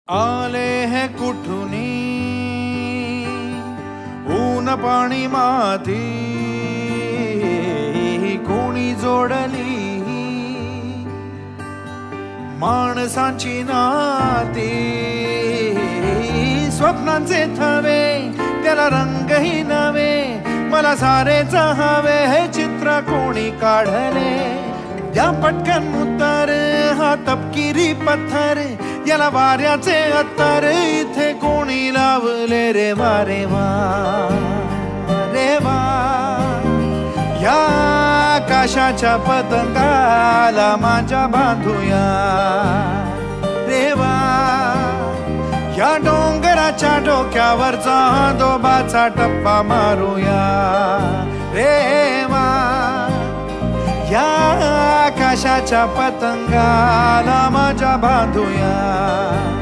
आले हैं कुठुनी ऊन पाणी माती कोणी जोडली माणसांची नाती स्वप्नांचे थवे त्याला रंगही नवे मला सारेच हवे हे चित्र कोणी काढले या पटकन उतर हा तपकिरी पत्थर याला वाऱ्याचे अत्तर इथे कोणी लावले रे वारे वा रे वा या आकाशाच्या पतंगाला माझ्या बांधूया रे वा या डोंगराच्या डोक्यावरचा दोबाचा टप्पा मारूया रे वा या आकाशाच्या पतंगाला माझ्या बांधूया